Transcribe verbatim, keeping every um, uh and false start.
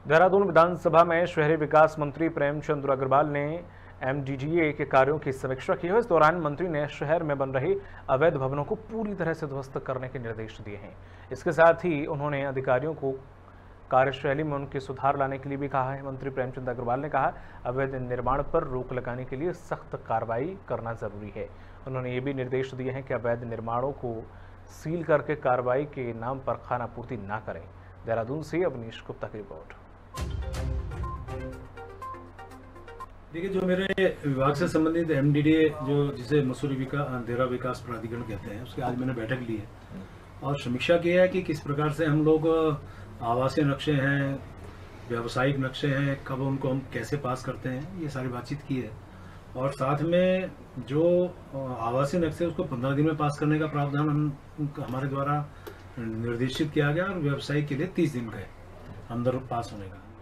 देहरादून विधानसभा में शहरी विकास मंत्री प्रेमचंद अग्रवाल ने एमडीडीए के कार्यों की समीक्षा की है। इस दौरान मंत्री ने शहर में बन रहे अवैध भवनों को पूरी तरह से ध्वस्त करने के निर्देश दिए हैं। इसके साथ ही उन्होंने अधिकारियों को कार्यशैली में उनके सुधार लाने के लिए भी कहा है। मंत्री प्रेमचंद अग्रवाल ने कहा, अवैध निर्माण पर रोक लगाने के लिए सख्त कार्रवाई करना जरूरी है। उन्होंने ये भी निर्देश दिए हैं कि अवैध निर्माणों को सील करके कार्रवाई के नाम पर खानापूर्ति न करें। देहरादून से अवनीश गुप्ता की रिपोर्ट। देखिए, जो मेरे विभाग से संबंधित एमडीडीए जो जिसे मसूरी विकास देहरा विकास प्राधिकरण कहते हैं, उसकी आज मैंने बैठक ली है और समीक्षा की है कि किस प्रकार से हम लोग आवासीय नक्शे हैं, व्यावसायिक नक्शे हैं, कब उनको हम कैसे पास करते हैं, ये सारी बातचीत की है। और साथ में जो आवासीय नक्शे उसको पंद्रह दिन में पास करने का प्रावधान हम हमारे द्वारा निर्देशित किया गया और व्यवसायिक के लिए तीस दिन का है अंदर पास होने का।